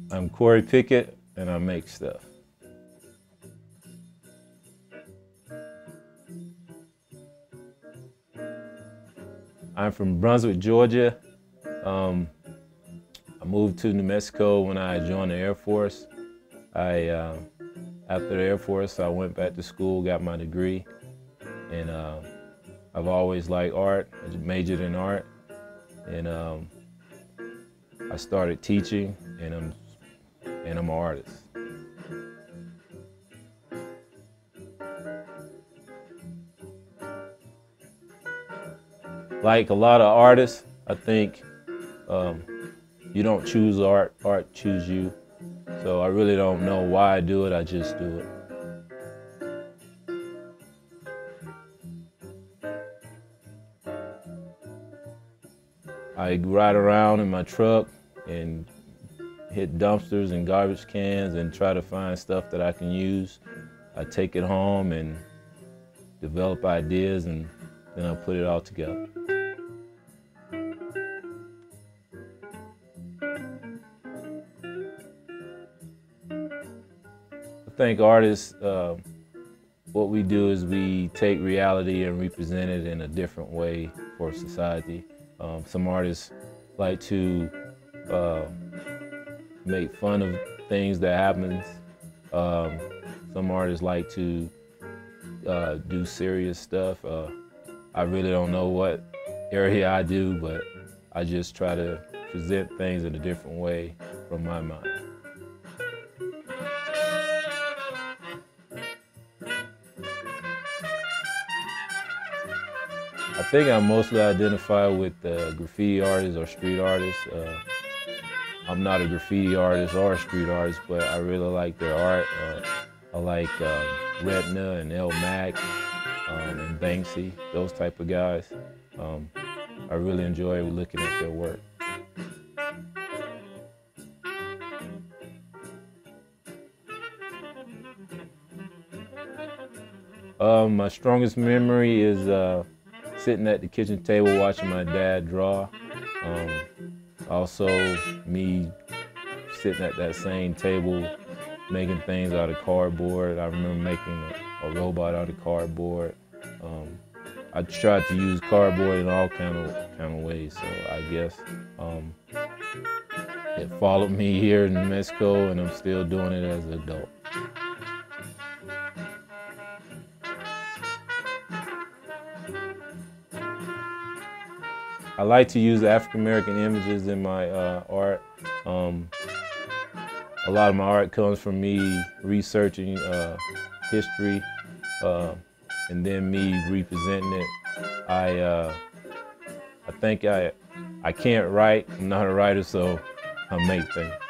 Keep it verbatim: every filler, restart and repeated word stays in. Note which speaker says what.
Speaker 1: I'm Corey Pickett, and I make stuff. I'm from Brunswick, Georgia. Um, I moved to New Mexico when I joined the Air Force. I, uh, after the Air Force, I went back to school, got my degree, and uh, I've always liked art. I majored in art, and um, I started teaching, and I'm and I'm an artist. Like a lot of artists, I think um, you don't choose art, art choose you. So I really don't know why I do it, I just do it. I ride around in my truck and hit dumpsters and garbage cans and try to find stuff that I can use. I take it home and develop ideas, and then I put it all together. I think artists, uh, what we do is we take reality and represent it in a different way for society. Um, some artists like to uh, make fun of things that happen. Um, some artists like to uh, do serious stuff. Uh, I really don't know what area I do, but I just try to present things in a different way from my mind. I think I mostly identify with uh, graffiti artists or street artists. Uh, I'm not a graffiti artist or a street artist, but I really like their art. Uh, I like um, Retna and El Mac um, and Banksy, those type of guys. Um, I really enjoy looking at their work. Um, my strongest memory is uh, sitting at the kitchen table watching my dad draw. Um, also, me sitting at that same table making things out of cardboard. I remember making a, a robot out of cardboard. Um, I tried to use cardboard in all kind of kind of ways, so I guess um, it followed me here in New Mexico, and I'm still doing it as an adult. I like to use African American images in my uh, art. Um, a lot of my art comes from me researching uh, history uh, and then me representing it. I uh, I think I I can't write. I'm not a writer, so I make things.